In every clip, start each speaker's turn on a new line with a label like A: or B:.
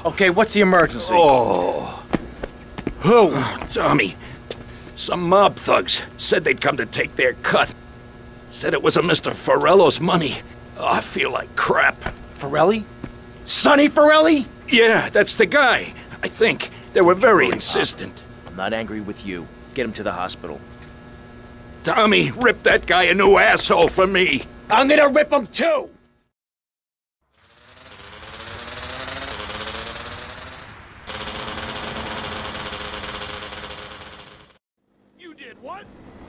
A: Okay, what's the emergency?
B: Oh.
A: Who?
B: Tommy, some mob thugs said they'd come to take their cut. Said it was a Mr. Forello's money. Oh, I feel like crap.
A: Forelli? Sonny Forelli?
B: Yeah, that's the guy. I think. They were very insistent.
A: I'm not angry with you. Get him to the hospital.
B: Tommy, rip that guy a new asshole for me.
A: I'm gonna rip him too!
B: You did what?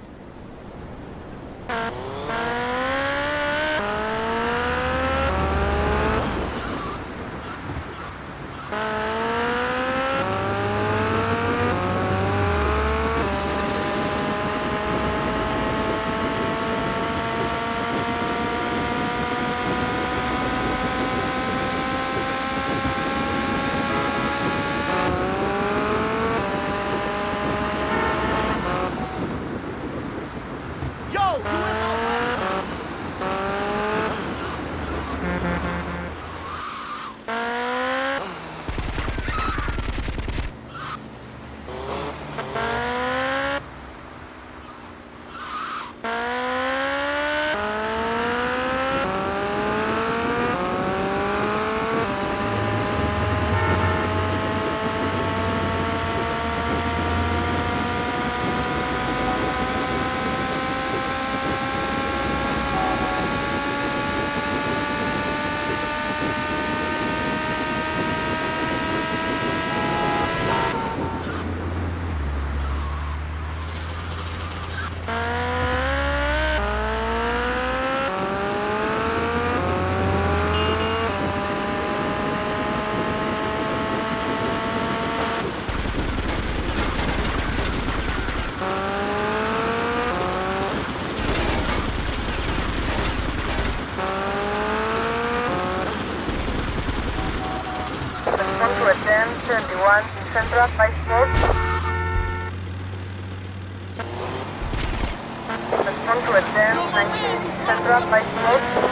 C: Respond to attend 21 Central by Sport. Respond to attend 19 Central by Sport.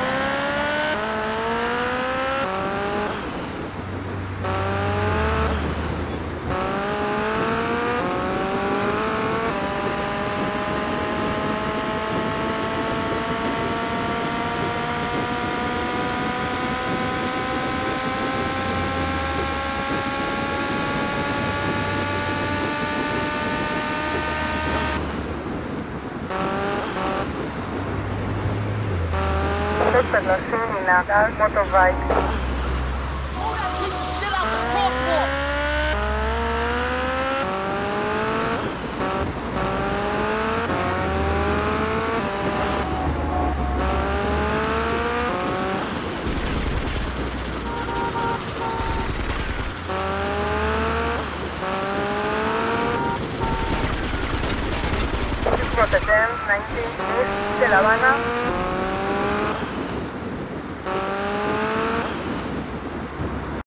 C: Person in a dark motorbike. Protegen 19 East de La Habana.